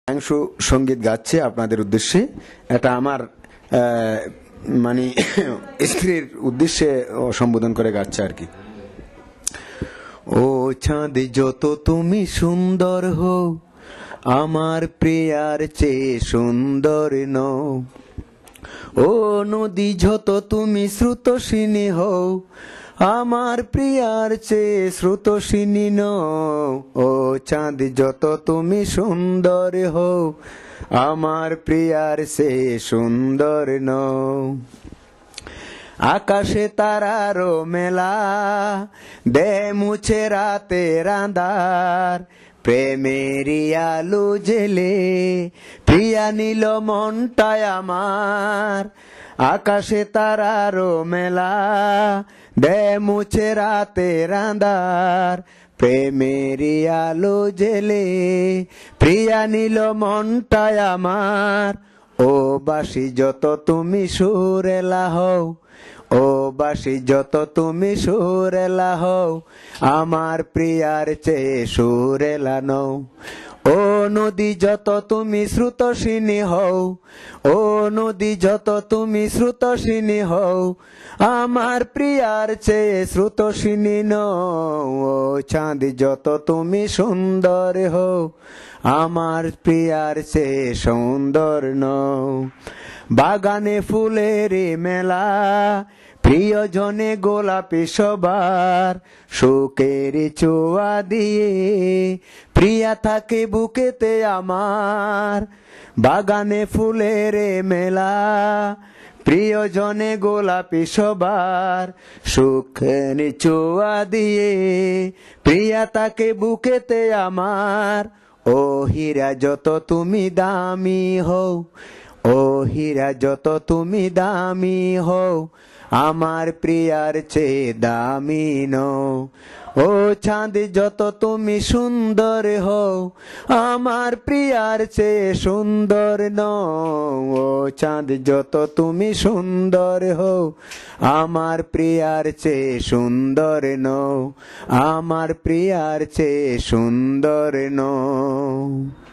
অংশ সঙ্গীত গাচ্ছে আপনাদের উদ্দেশ্যে। এটা আমার মানে স্ত্রীর উদ্দেশ্যে সম্বোধন করে গাচ্ছে আর কি। ও চাঁদ যত তুমি সুন্দর হও, আমার প্রিয়ার চেয়ে সুন্দর নও। ও নদী যত তুমি স্রোতস্বিনী হও, আমার প্রিয়ার চেয়ে স্রোতস্বিনী নও। ও চাঁদ যত তুমি সুন্দর হও, আমার প্রিয়ার চেয়ে সুন্দর নও। আকাশে তারারও মেলা, দে মুছে রাতের আঁধার, প্রেমেরই আলো জেলে প্রিয়া নিল মনটায় আমার। আকাশে তারারও মেলা, দে মুছে রাতের আঁধার, প্রেমেরই আলো জেলে প্রিয়া নিল মনটায় আমার। ও বাসি যত তুমি সুরেলা হও, ও বাসি যত তুমি সুরেলা হও, আমার প্রিয়ার চেয়ে সুরেলা নও। ও নদী যত তুমি স্রোতস্বিনী হও, ও নদী যত তুমি স্রোতস্বিনী হও, আমার প্রিয়ার চেয়ে স্রোতস্বিনী নও। ও চাঁদ যত তুমি সুন্দর হও, আমার প্রিয়ার চেয়ে সুন্দর নও। বাগানে ফুলের মেলা, প্রিয়জনে গোলাপি সবার, শোকের ছোঁয়া দিয়ে প্রিয়া থাকে বুকেতে আমার। বাগানে ফুলের মেলা, প্রিয়জনে গোলাপি সবার, সুখের ছোঁয়া দিয়ে প্রিয়া থাকে বুকেতে আমার। ও হীরা যত তুমি দামি হও, ও হীরা যত তুমি দামি হও, আমার প্রিয়ার চেয়ে দামি নও। ও চাঁদ যত তুমি সুন্দর হও, আমার প্রিয়ার চেয়ে সুন্দর নও। ও চাঁদ যত তুমি সুন্দর হও, আমার প্রিয়ার চেয়ে সুন্দর নও, আমার প্রিয়ার চেয়ে সুন্দর নও।